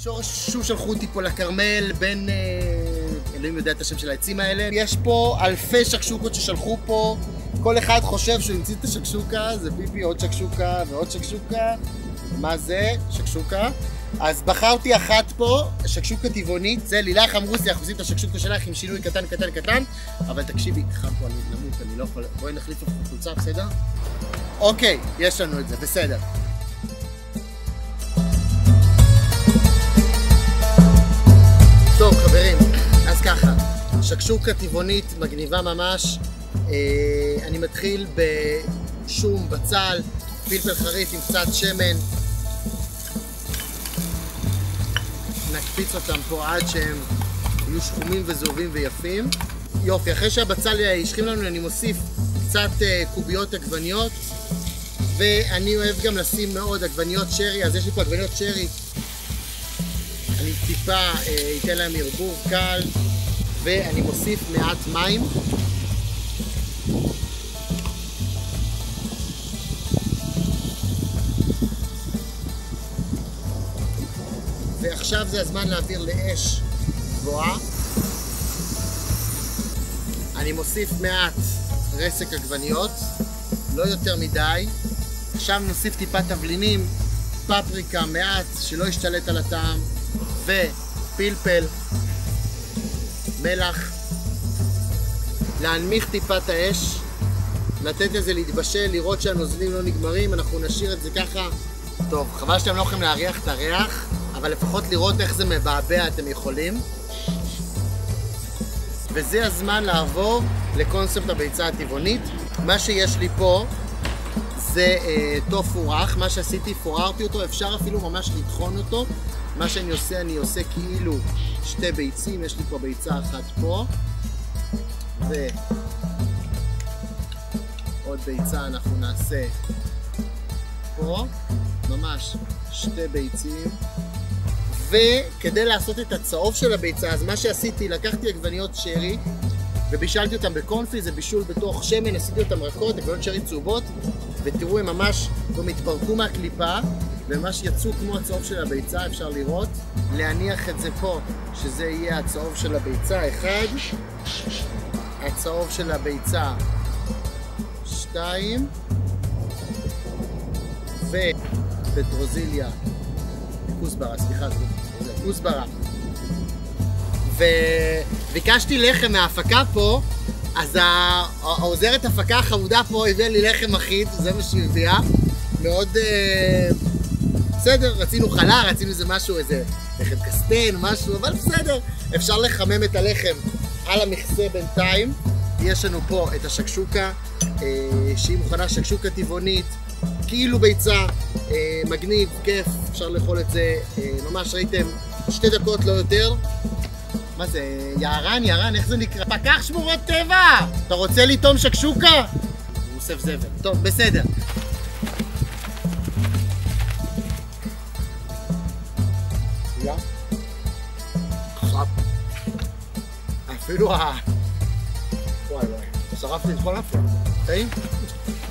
שורש שוב שלחו אותי פה לכרמל בין... אלוהים יודע את השם של העצים האלה. יש פה אלפי שקשוקות ששלחו פה. כל אחד חושב שהוא המציא את השקשוקה, זה ביבי עוד שקשוקה ועוד שקשוקה. מה זה? שקשוקה. אז בחרתי אחת פה, שקשוקה טבעונית. זה לילך אמרו לי, אנחנו עושים את השקשוקה שלך עם שינוי קטן קטן קטן. אבל תקשיבי, חם פה, אני נמות, אני לא יכול... בואי נחליף את החולצה, בסדר? אוקיי, יש לנו את זה, בסדר. טוב חברים, אז ככה, שקשוקה טבעונית מגניבה ממש. אני מתחיל בשום, בצל, פלפל חריף עם קצת שמן. נקפיץ אותם פה עד שהם יהיו שחומים וזהובים ויפים. יופי, אחרי שהבצל ישכים לנו אני מוסיף קצת קוביות עגבניות, ואני אוהב גם לשים מאוד עגבניות שרי, אז יש לי פה עגבניות שרי. אני טיפה אתן להם ערבוב קל, ואני מוסיף מעט מים. ועכשיו זה הזמן להעביר לאש גבוהה. אני מוסיף מעט רסק עגבניות, לא יותר מדי. עכשיו נוסיף טיפה תבלינים, פפריקה מעט שלא ישתלט על הטעם, ופלפל, מלח. להנמיך טיפה את האש, לתת לזה להתבשל, לראות שהנוזלים לא נגמרים. אנחנו נשאיר את זה ככה. טוב, חבל שאתם לא יכולים להריח את הריח, אבל לפחות לראות איך זה מבעבע אתם יכולים. וזה הזמן לעבור לקונספט הביצה הטבעונית. מה שיש לי פה זה טופו רך. מה שעשיתי, פוררתי אותו, אפשר אפילו ממש לטחון אותו. מה שאני עושה, אני עושה כאילו שתי ביצים. יש לי פה ביצה אחת פה, ועוד ביצה אנחנו נעשה פה, ממש שתי ביצים. וכדי לעשות את הצהוב של הביצה, אז מה שעשיתי, לקחתי עגבניות שרי ובישלתי אותם בקונפי, זה בישול בתוך שמן, עשיתי אותם רכות, עגבניות שרי צהובות, ותראו הם ממש גם התפרקו מהקליפה וממש יצאו כמו הצהוב של הביצה, אפשר לראות. להניח את זה פה, שזה יהיה הצהוב של הביצה 1, הצהוב של הביצה 2, ופטרוזיליה, כוסברה, סליחה, זה כוסברה. וביקשתי לחם מההפקה פה, אז העוזרת הפקה החמודה פה הביאה לי לחם אחיד, זה מה שהיא הביאה. מאוד בסדר, רצינו חלה, רצינו איזה משהו, איזה לחם קסטן, משהו, אבל בסדר, אפשר לחמם את הלחם על המכסה בינתיים. יש לנו פה את השקשוקה, שהיא מוכנה, שקשוקה טבעונית, כאילו ביצה, מגניב, כיף, אפשר לאכול את זה, ממש ראיתם, 2 דקות לא יותר. מה זה, יערן, איך זה נקרא? פקח שמורות טבע! אתה רוצה לטעום שקשוקה? הוא אוסף זבל. טוב, בסדר. אפילו וואי, שרפתי את כל הפעם. טעים?